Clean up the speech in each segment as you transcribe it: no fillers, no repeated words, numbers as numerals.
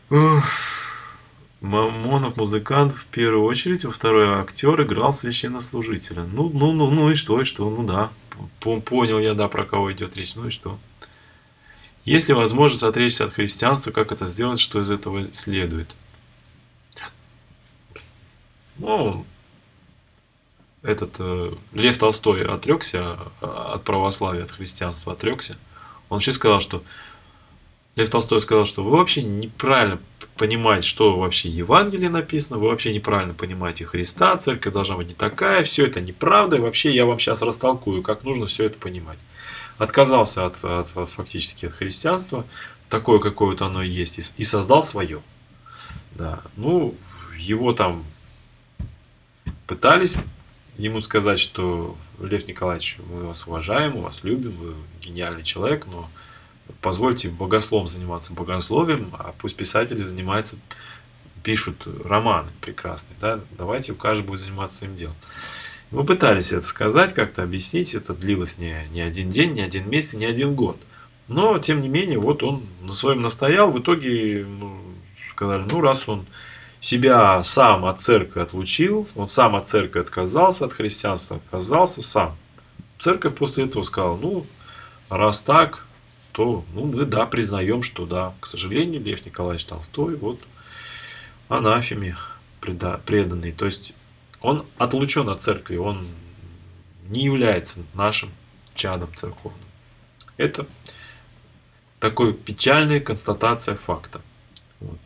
Ух, Мамонов музыкант в первую очередь, во второй актер играл священнослужителя. Ну и что, и что, ну да. Понял я, да, про кого идет речь, ну и что. Есть ли возможность отречься от христианства, как это сделать, что из этого следует? Ну, этот Лев Толстой отрекся от православия, от христианства отрекся. Он вообще сказал, что Лев Толстой сказал, что вы вообще неправильно понимаете, что вообще в Евангелии написано, вы вообще неправильно понимаете Христа, церковь должна быть не такая, все это неправда, и вообще я вам сейчас растолкую, как нужно все это понимать. Отказался фактически от христианства, такое, какое вот оно и есть, и создал свое. Да. Ну, его там пытались ему сказать, что Лев Николаевич, мы вас уважаем, мы вас любим, вы гениальный человек, но позвольте богословом заниматься богословием, а пусть писатели занимаются, пишут романы прекрасные. Да? Давайте каждый будет заниматься своим делом. Мы пытались это сказать, как-то объяснить. Это длилось не один день, не один месяц, не один год. Но, тем не менее, вот он на своем настоял. В итоге сказали, ну, раз он себя сам от церкви отлучил, он сам от церкви отказался, от христианства отказался сам. Церковь после этого сказала, ну, раз так, то ну, мы, да, признаем, что да, к сожалению, Лев Николаевич Толстой вот анафеме преданный. То есть он отлучен от церкви, он не является нашим чадом церковным. Это такая печальная констатация факта. Вот.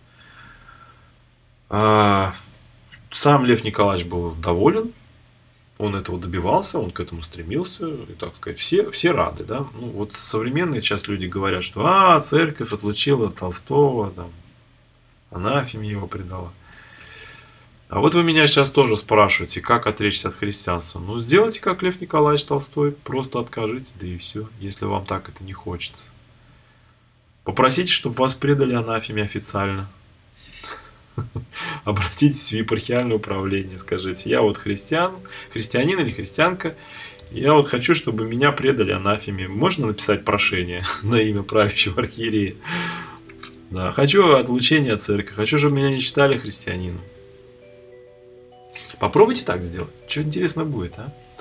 Сам Лев Николаевич был доволен, он этого добивался, он к этому стремился, и, так сказать, все рады, да. Ну, вот современные сейчас люди говорят, что церковь отлучила Толстого, там, анафеме его предала. А вот вы меня сейчас тоже спрашиваете, как отречься от христианства. Ну, сделайте, как Лев Николаевич Толстой, просто откажите, да и все, если вам так это не хочется. Попросите, чтобы вас предали анафеме официально. Обратитесь в епархиальное управление, скажите, я вот христианин или христианка, я вот хочу, чтобы меня предали анафеме. Можно написать прошение на имя правящего архиерея? Да, хочу отлучения от церкви, хочу, чтобы меня не считали христианином. Попробуйте так сделать. Что интересно будет, а?